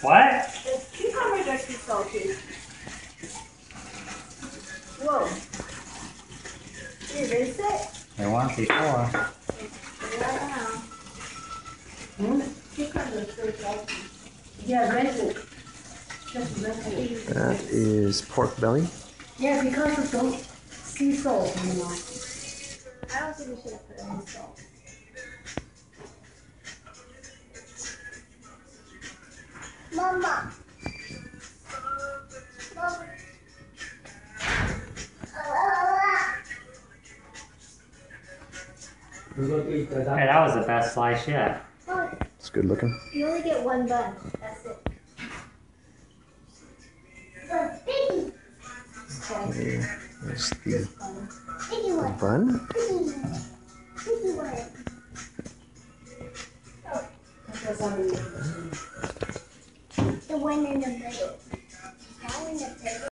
What? The cucumbers are too salty. Whoa. Here, they sit. They want before. Yeah. Cucumbers are so salty. Yeah, rinse it. Just rinse it. That is pork belly. Yeah, because of the sea salt, you know. I don't think we should have put any salt. Mama. Hey, that was the best slice yet. It's good looking. You only get one bun. That's it. Okay, there's the bun. The one in the middle. That one in the middle.